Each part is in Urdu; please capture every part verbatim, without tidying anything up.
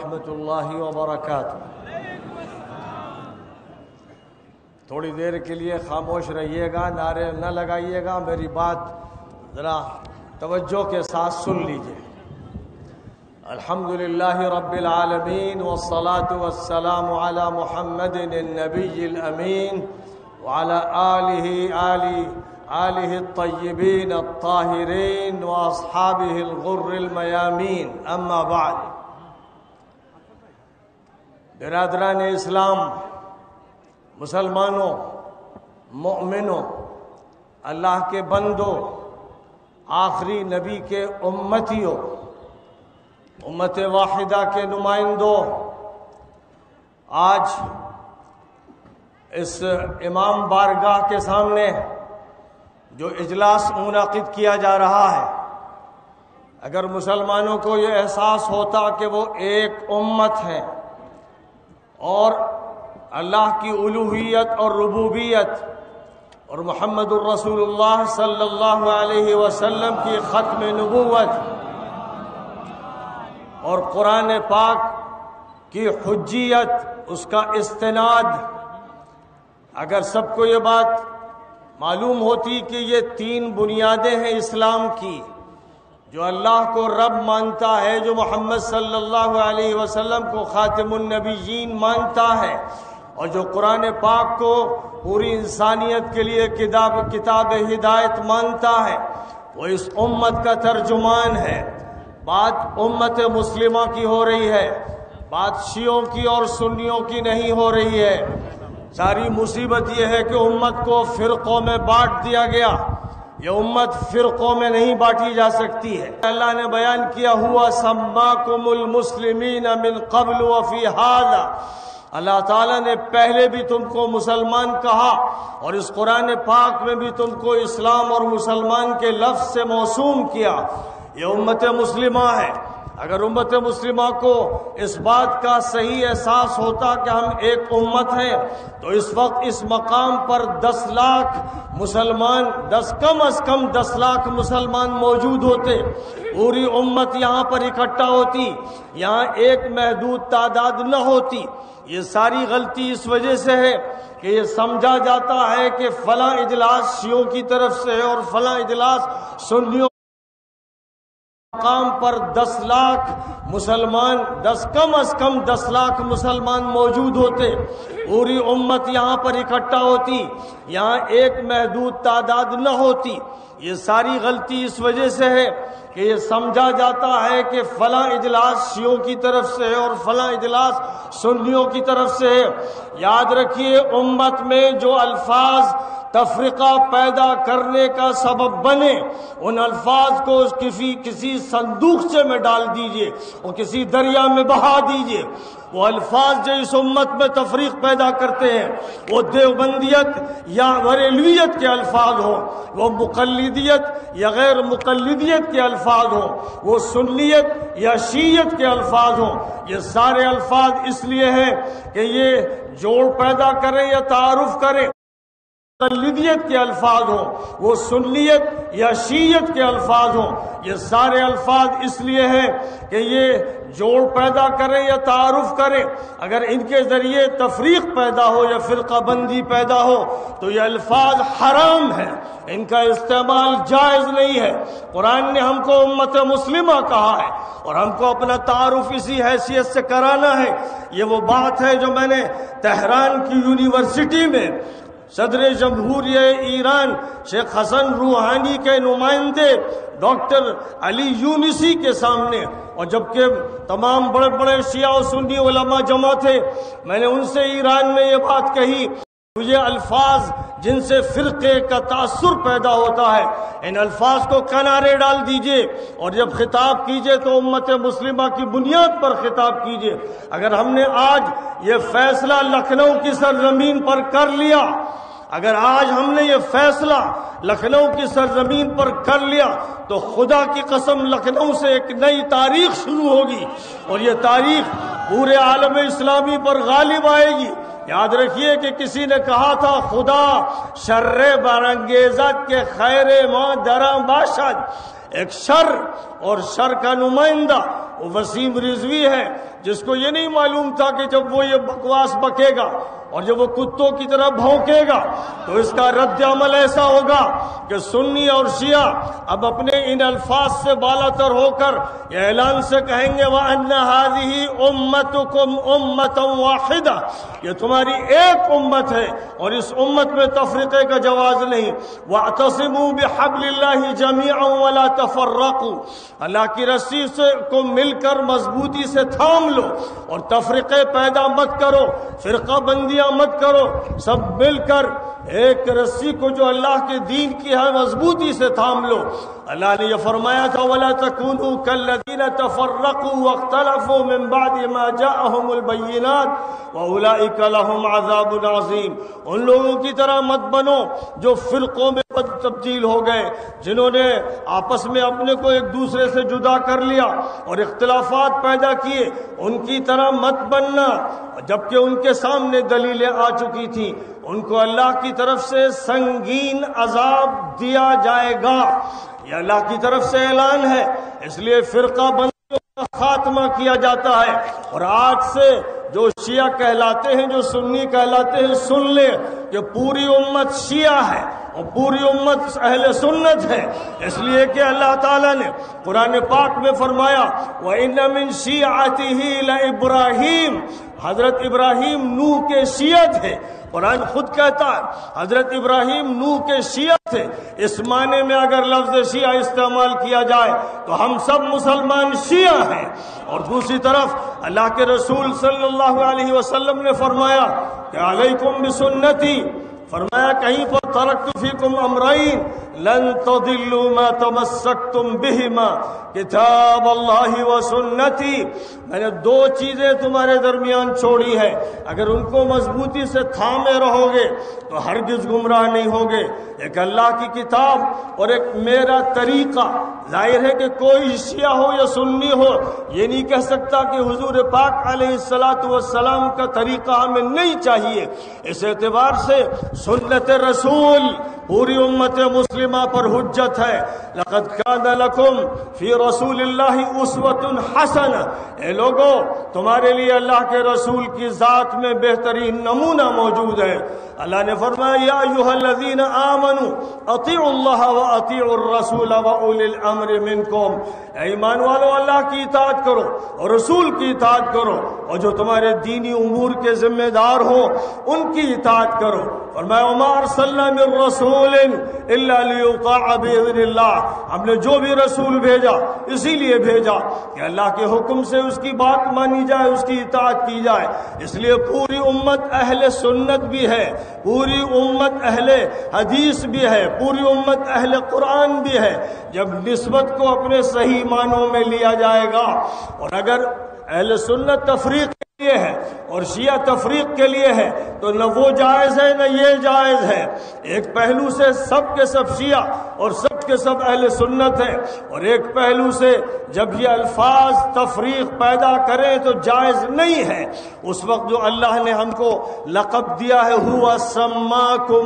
ورحمۃ اللہ وبرکاتہ۔ تھوڑی دیر کے لیے خاموش رہیے گا، نعرے نہ لگائیے گا، میری بات ذرا توجہ کے ساتھ سن لیجیے۔ الحمدللہ رب العالمین والصلاة والسلام علی محمد النبی الامین وعلی آلہ آلہ آلہ الطیبین الطاہرین واصحابہ الغر المیامین، اما بعد۔ برادران اسلام، مسلمانوں، مؤمنوں، اللہ کے بندوں، آخری نبی کے امتیوں، امت واحدہ کے نمائندوں، آج اس امام بارگاہ کے سامنے جو اجلاس منعقد کیا جا رہا ہے، اگر مسلمانوں کو یہ احساس ہوتا کہ وہ ایک امت ہے اور اللہ کی الوہیت اور ربوبیت اور محمد الرسول اللہ صلی اللہ علیہ وسلم کی ختم نبوت اور قرآن پاک کی حجیت، اس کا استناد، اگر سب کو یہ بات معلوم ہوتی کہ یہ تین بنیادیں ہیں اسلام کی، جو اللہ کو رب مانتا ہے، جو محمد صلی اللہ علیہ وسلم کو خاتم النبیین مانتا ہے، اور جو قرآن پاک کو پوری انسانیت کے لیے کتاب کتاب ہدایت مانتا ہے، وہ اس امت کا ترجمان ہے۔ بات امت مسلمہ کی ہو رہی ہے، بات شیعوں کی اور سنیوں کی نہیں ہو رہی ہے۔ ساری مصیبت یہ ہے کہ امت کو فرقوں میں بانٹ دیا گیا۔ یہ امت فرقوں میں نہیں بانٹی جا سکتی ہے۔ اللہ نے بیان کیا ہوا سماکم المسلمین من قبل وفی ھذا، اللہ تعالیٰ نے پہلے بھی تم کو مسلمان کہا اور اس قرآن پاک میں بھی تم کو اسلام اور مسلمان کے لفظ سے موسوم کیا۔ یہ امت مسلمہ ہے۔ اگر امت مسلمہ کو اس بات کا صحیح احساس ہوتا کہ ہم ایک امت ہیں تو اس وقت اس مقام پر دس لاکھ مسلمان، دس کم از کم دس لاکھ مسلمان موجود ہوتے، پوری امت یہاں پر اکٹھا ہوتی، یہاں ایک محدود تعداد نہ ہوتی۔ یہ ساری غلطی اس وجہ سے ہے کہ یہ سمجھا جاتا ہے کہ فلاں اجلاس شیعوں کی طرف سے ہے اور فلاں اجلاس سنیوں۔ مقام پر دس لاکھ مسلمان، دس کم از کم دس لاکھ مسلمان موجود ہوتے، پوری امت یہاں پر اکٹھا ہوتی، یہاں ایک محدود تعداد نہ ہوتی۔ یہ ساری غلطی اس وجہ سے ہے کہ یہ سمجھا جاتا ہے کہ فلاں اجلاس شیعوں کی طرف سے ہے اور فلاں اجلاس سنیوں کی طرف سے ہے۔ یاد رکھیے، امت میں جو الفاظ تفرقہ پیدا کرنے کا سبب بنے، ان الفاظ کو کسی کسی صندوقچے میں ڈال دیجئے اور کسی دریا میں بہا دیجئے۔ وہ الفاظ جو اس امت میں تفریق پیدا کرتے ہیں، وہ دیوبندیت یا بریلویت کے الفاظ ہوں، وہ مقلدیت یا غیر مقلدیت کے الفاظ ہوں، وہ سنیت یا شیعت کے الفاظ ہوں، یہ سارے الفاظ اس لیے ہیں کہ یہ جوڑ پیدا کریں یا تعارف کریں۔ مقلدیت کے الفاظ ہوں، وہ سنیت یا شیعت کے الفاظ ہوں، یہ سارے الفاظ اس لیے ہیں کہ یہ جوڑ پیدا کریں یا تعارف کریں۔ اگر ان کے ذریعے تفریق پیدا ہو یا فرقہ بندی پیدا ہو تو یہ الفاظ حرام ہیں، ان کا استعمال جائز نہیں ہے۔ قرآن نے ہم کو امت مسلمہ کہا ہے اور ہم کو اپنا تعارف اسی حیثیت سے کرانا ہے۔ یہ وہ بات ہے جو میں نے تہران کی یونیورسٹی میں صدر جمہوریہ ایران شیخ حسن روحانی کے نمائندے ڈاکٹر علی یونسی کے سامنے، اور جبکہ تمام بڑے بڑے شیعہ و سنی علماء جمع تھے، میں نے ان سے ایران میں یہ بات کہی، یہ الفاظ جن سے فرقے کا تاثر پیدا ہوتا ہے، ان الفاظ کو کنارے ڈال دیجئے اور جب خطاب کیجئے تو امت مسلمہ کی بنیاد پر خطاب کیجئے۔ اگر ہم نے آج یہ فیصلہ لکھنؤ کی سرزمین پر کر لیا، اگر آج ہم نے یہ فیصلہ لکھنؤ کی سرزمین پر کر لیا تو خدا کی قسم لکھنؤ سے ایک نئی تاریخ شروع ہوگی اور یہ تاریخ پورے عالم اسلامی پر غالب آئے گی۔ یاد رکھیے کہ کسی نے کہا تھا خدا شر برانگیزت کے خیر ما درا باشد، ایک شر اور شر کا نمائندہ وہ وسیم رضوی ہے جس کو یہ نہیں معلوم تھا کہ جب وہ یہ بکواس بکے گا اور جب وہ کتوں کی طرح بھونکے گا تو اس کا رد عمل ایسا ہوگا کہ سنی اور شیعہ اب اپنے ان الفاظ سے بالا تر ہو کر یہ اعلان سے کہیں گے وَأَنَّ هَذِهِ أُمَّتُكُمْ أُمَّةً وَاحِدَةً، یہ تمہاری ایک امت ہے اور اس امت میں تفریقے کا جواز نہیں۔ وَاعْتَصِمُوا بِحَبْلِ اللَّهِ جَمِيعًا وَلَا تَفَرَّقُوا، اللہ کی رسی سے کو مل کر مضبوطی سے تھام لو اور تفریقے پیدا مت کرو، فرقہ بندی مت کرو، سب مل کر ایک رسی کو جو اللہ کے دین کی ہے مضبوطی سے تھام لو۔ اللہ نے یہ فرمایا تھا وَلَا تَكُونُوا كَالَّذِينَ تَفَرَّقُوا وَاخْتَلَفُوا مِن بَعْدِ مَا جَاءَهُمُ الْبَيِّنَاتُ وَأُولَٰئِكَ لَهُمْ عَذَابٌ عَظِيمٌ، ان لوگوں کی طرح مت بنو جو فرقوں میں تبدیل ہو گئے، جنہوں نے آپس میں اپنے کو ایک دوسرے سے جدا کر لیا اور اختلافات پیدا کیے، ان کی طرح مت بننا، جبکہ ان کے سامنے دلیلیں آ چکی تھیں۔ ان کو اللہ کی طرف سے سنگین عذاب دیا جائے گا، یہ اللہ کی طرف سے اعلان ہے، اس لیے فرقہ بندیوں کا خاتمہ کیا جاتا ہے۔ اور آج سے جو شیعہ کہلاتے ہیں، جو سنی کہلاتے ہیں، سن لیں کہ پوری امت شیعہ ہے اور پوری امت اہل سنت ہے، اس لیے کہ اللہ تعالیٰ نے قرآن پاک میں فرمایا وَإِنَّ مِن شِيعَتِهِ لَإِبْرَاهِيمَ، حضرت ابراہیم نوح کے شیعہ تھے۔ قرآن خود کہتا ہے حضرت ابراہیم نوح کے شیعہ تھے۔ اس معنی میں اگر لفظ شیعہ استعمال کیا جائے تو ہم سب مسلمان شیعہ ہیں۔ اور دوسری طرف اللہ کے رسول صلی اللہ علیہ وسلم نے فرمایا کہ علیکم بسنتی، فرمایا کہیں پر ترکت فیکم امرین لن تضلوا ما تمسکتم بہما کتاب اللہ و سنتی، میں نے دو چیزیں تمہارے درمیان چھوڑی ہے، اگر ان کو مضبوطی سے تھامے رہو گے تو ہرگز گمراہ نہیں ہوگے، ایک اللہ کی کتاب اور ایک میرا طریقہ۔ ظاہر ہے کہ کوئی شیعہ ہو یا سنی ہو یہ نہیں کہہ سکتا کہ حضور پاک علیہ الصلاۃ والسلام کا طریقہ ہمیں نہیں چاہیے۔ اس اعتبار سے سنت رسول پوری امت مسلمہ پر حجت ہے۔ لقد کان لکم فی رسول اللہ اسوۃ حسنہ، اے لوگو تمہارے لیے اللہ کے رسول کی ذات میں بہترین نمونہ موجود ہے۔ اللہ نے فرمایا یا ایھا الذین آمنوا اطیعوا اللہ واطیعوا الرسول واولی الامر منکم، اے ایمان والو اللہ کی اطاعت کرو اور رسول کی اطاعت کرو، اور جو تمہارے دینی امور کے ذمہ دار ہو ان کی اطاعت کرو۔ فرمایا وما ارسلنا من رسول الا لیطاع باذن اللہ، ہم نے جو بھی رسول بھیجا اسی لیے بھیجا کہ اللہ کے حکم سے اس کی بات مانی جائے، اس کی اطاعت کی جائے۔ اس لیے پوری امت اہل سنت بھی ہے، پوری امت اہل حدیث بھی ہے، پوری امت اہل قرآن بھی ہے، جب نسبت کو اپنے صحیح معنوں میں لیا جائے گا۔ اور اگر اہل سنت تفریق کے لیے ہے اور شیعہ تفریق کے لیے ہے تو نہ وہ جائز ہے نہ یہ جائز ہے۔ ایک پہلو سے سب کے سب شیعہ اور سب کے سب اہل سنت ہے، اور ایک پہلو سے جب یہ الفاظ تفریق پیدا کریں تو جائز نہیں ہے۔ اس وقت جو اللہ نے ہم کو لقب دیا ہے ہوا سماکم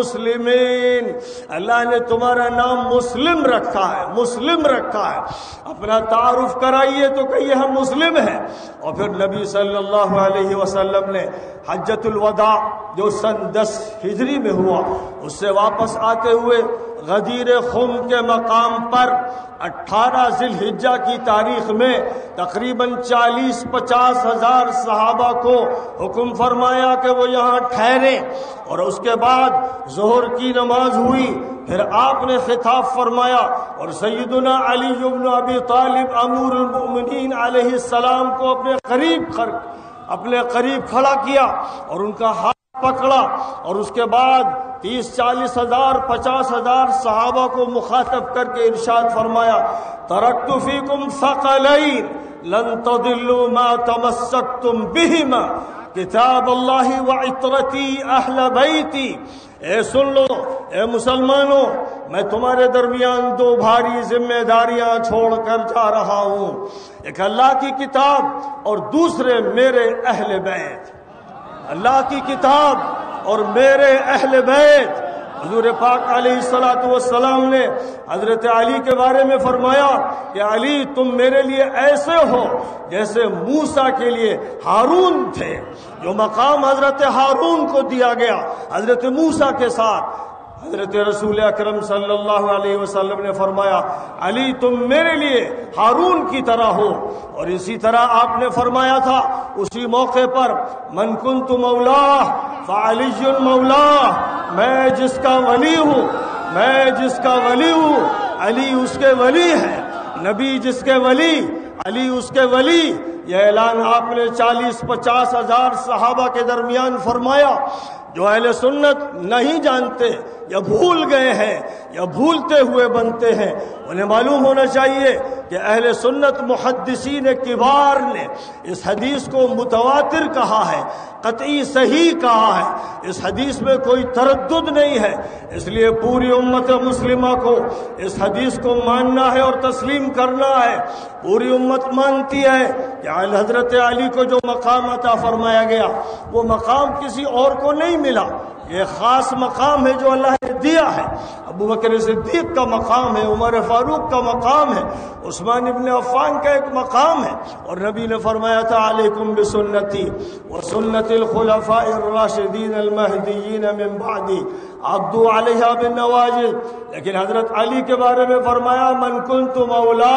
المسلمین، اللہ نے تمہارا نام مسلم رکھا ہے، مسلم رکھا ہے، اپنا تعارف کرائیے تو کہیے ہم مسلم ہیں۔ اور پھر نبی صلی اللہ علیہ وسلم نے حجۃ الوداع جو سن دس ہجری میں ہوا، اس سے واپس آتے ہوئے غدیر خم کے مقام پر اٹھارہ ذی الحجہ کی تاریخ میں تقریباً چالیس پچاس ہزار صحابہ کو حکم فرمایا کہ وہ یہاں ٹھہریں، اور اس کے بعد ظہر کی نماز ہوئی، پھر آپ نے خطاب فرمایا اور سیدنا علی بن ابی طالب امیر المؤمنین علیہ السلام کو اپنے قریب اپنے قریب کھڑا کیا اور ان کا ہاتھ پکڑا، اور اس کے بعد تیس چالیس ہزار پچاس ہزار صحابہ کو مخاطب کر کے ارشاد فرمایا ترکت فیکم ثقلین لن تضلوا ما تمسکتم بہما کتاب اللہ وعطرتی اہل بیتی، اے سن لو اے مسلمانوں، میں تمہارے درمیان دو بھاری ذمہ داریاں چھوڑ کر جا رہا ہوں، ایک اللہ کی کتاب اور دوسرے میرے اہل بیت۔ اللہ کی کتاب اور میرے اہل بیت، حضور پاک علیہ الصلوۃ والسلام نے حضرت علی کے بارے میں فرمایا کہ علی تم میرے لیے ایسے ہو جیسے موسیٰ کے لیے ہارون تھے. جو مقام حضرت ہارون کو دیا گیا حضرت موسیٰ کے ساتھ، حضرت رسول اکرم صلی اللہ علیہ وسلم نے فرمایا علی تم میرے لیے ہارون کی طرح ہو. اور اسی طرح آپ نے فرمایا تھا اسی موقع پر من کنت مولا فعلی مولا، میں جس کا ولی ہوں میں جس کا ولی ہوں علی اس کے ولی ہے. نبی جس کے ولی علی اس کے ولی. یہ اعلان آپ نے چالیس پچاس ہزار صحابہ کے درمیان فرمایا. جو اہل سنت نہیں جانتے یا بھول گئے ہیں یا بھولتے ہوئے بنتے ہیں، انہیں معلوم ہونا چاہیے کہ اہل سنت محدثین کبار نے اس حدیث کو متواتر کہا ہے، قطعی صحیح کہا ہے. اس حدیث میں کوئی تردد نہیں ہے. اس لیے پوری امت مسلمہ کو اس حدیث کو ماننا ہے اور تسلیم کرنا ہے. پوری امت مانتی ہے کہ حضرت علی کو جو مقام عطا فرمایا گیا وہ مقام کسی اور کو نہیں ملا. یہ خاص مقام ہے جو اللہ نے دیا ہے. ابو بکر صدیق کا مقام ہے، عمر فاروق کا مقام ہے، عثمان ابن عفان کا ایک مقام ہے. اور نبی نے فرمایا تھا علیکم بسنتی وسنت الخلفاء الراشدین المہدیین من بعدی عضوا علیہا بالنواجذ. لیکن حضرت علی کے بارے میں فرمایا من کنت مولا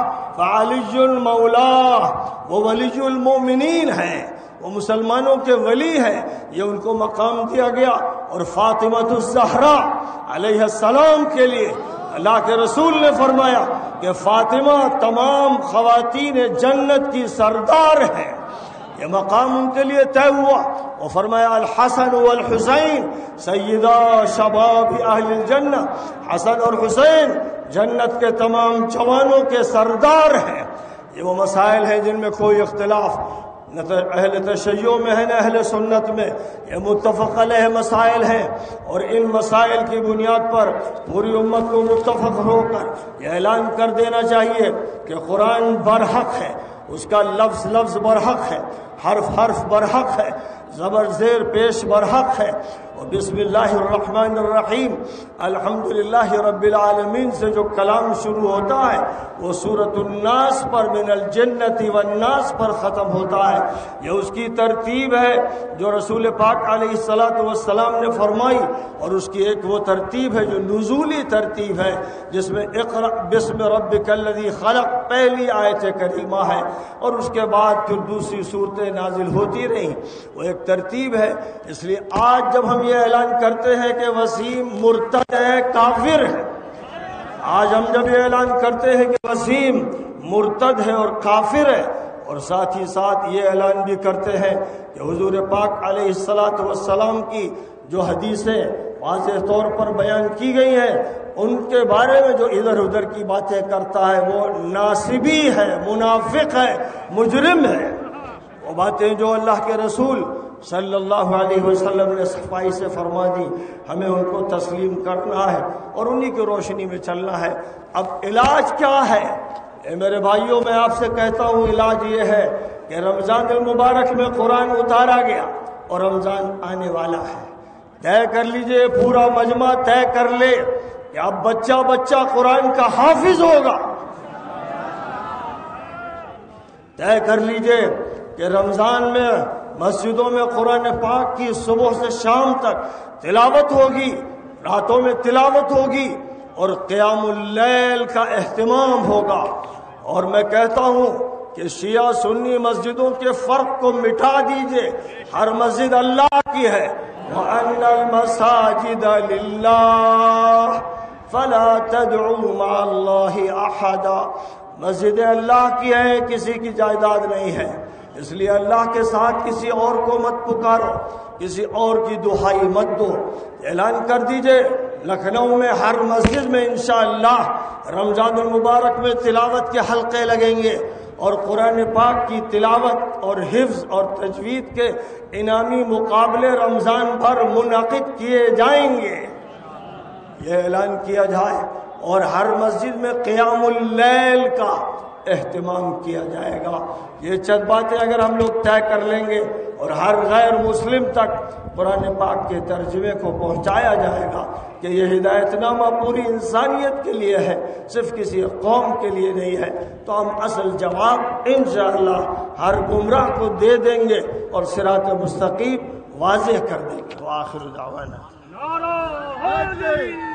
فعلی مولا، وہ ولی المؤمنین ہیں، وہ مسلمانوں کے ولی ہیں. یہ ان کو مقام دیا گیا. اور فاطمہ الزہرا علیہ السلام کے لیے اللہ کے رسول نے فرمایا کہ فاطمہ تمام خواتین جنت کی سردار ہیں. یہ مقام ان کے لیے طے ہوا. اور فرمایا الحسن والحسین سیدہ شباب اہل الجنہ، حسن اور حسین جنت کے تمام جوانوں کے سردار ہیں. یہ وہ مسائل ہیں جن میں کوئی اختلاف نہ اہل تشیع میں ہے نہ اہل سنت میں. یہ متفق علیہ مسائل ہیں. اور ان مسائل کی بنیاد پر پوری امت کو متفق ہو کر یہ اعلان کر دینا چاہیے کہ قرآن برحق ہے، اس کا لفظ لفظ برحق ہے، حرف حرف برحق ہے، زبر زیر پیش برحق ہے. اور بسم اللہ الرحمن الرحیم الحمدللہ رب العالمین سے جو کلام شروع ہوتا ہے وہ سورۃ الناس پر من الجنۃ والناس پر ختم ہوتا ہے. یہ اس کی ترتیب ہے جو رسول پاک علیہ الصلاۃ والسلام نے فرمائی. اور اس کی ایک وہ ترتیب ہے جو نزولی ترتیب ہے جس میں اقرأ بسم ربک الذی خلق پہلی آیت کریمہ ہے اور اس کے بعد پھر دوسری صورتیں نازل ہوتی رہیں. وہ ایک ترتیب ہے. اس لیے آج جب ہم یہ اعلان کرتے ہیں کہ وسیم مرتد ہے، کافر ہے، آج ہم جب یہ اعلان کرتے ہیں کہ وسیم مرتد ہے اور کافر ہے، اور ساتھ ہی ساتھ یہ اعلان بھی کرتے ہیں کہ حضور پاک علیہ الصلاۃ والسلام کی جو حدیثیں واضح طور پر بیان کی گئی ہیں ان کے بارے میں جو ادھر ادھر کی باتیں کرتا ہے وہ ناصبی ہے، منافق ہے، مجرم ہے. وہ باتیں جو اللہ کے رسول صلی اللہ علیہ وسلم نے صفائی سے فرما دی ہمیں ان کو تسلیم کرنا ہے اور انہی کی روشنی میں چلنا ہے. اب علاج کیا ہے؟ اے میرے بھائیوں، میں آپ سے کہتا ہوں علاج یہ ہے کہ رمضان المبارک میں قرآن اتارا گیا اور رمضان آنے والا ہے. طے کر لیجئے، پورا مجمع طے کر لے کہ اب بچہ بچہ قرآن کا حافظ ہوگا. طے کر لیجئے کہ رمضان میں مسجدوں میں قرآن پاک کی صبح سے شام تک تلاوت ہوگی، راتوں میں تلاوت ہوگی اور قیام اللیل کا اہتمام ہوگا. اور میں کہتا ہوں کہ شیعہ سنی مسجدوں کے فرق کو مٹا دیجئے، ہر مسجد اللہ کی ہے. وَأَنَّ الْمَسَاجِدَ لِلَّهِ فَلَا تَدْعُوا مَعَ اللَّهِ أَحَدًا. مسجد اللہ کی ہے، کسی کی جائیداد نہیں ہے. اس لیے اللہ کے ساتھ کسی اور کو مت پکارو، کسی اور کی دہائی مت دو. اعلان کر دیجئے لکھنؤ میں ہر مسجد میں انشاءاللہ رمضان المبارک میں تلاوت کے حلقے لگیں گے اور قرآن پاک کی تلاوت اور حفظ اور تجوید کے انعامی مقابلے رمضان بھر منعقد کیے جائیں گے. یہ اعلان کیا جائے. اور ہر مسجد میں قیام اللیل کا اہتمام کیا جائے گا۔ یہ چند باتیں اگر ہم لوگ طے کر لیں گے اور ہر غیر مسلم تک قرآن پاک کے ترجمے کو پہنچایا جائے گا کہ یہ ہدایت نامہ پوری انسانیت کے لیے ہے، صرف کسی قوم کے لیے نہیں ہے، تو ہم اصل جواب انشاءاللہ ہر گمراہ کو دے دیں گے اور صراط مستقیم واضح کر دیں گے۔ وآخر دعوانا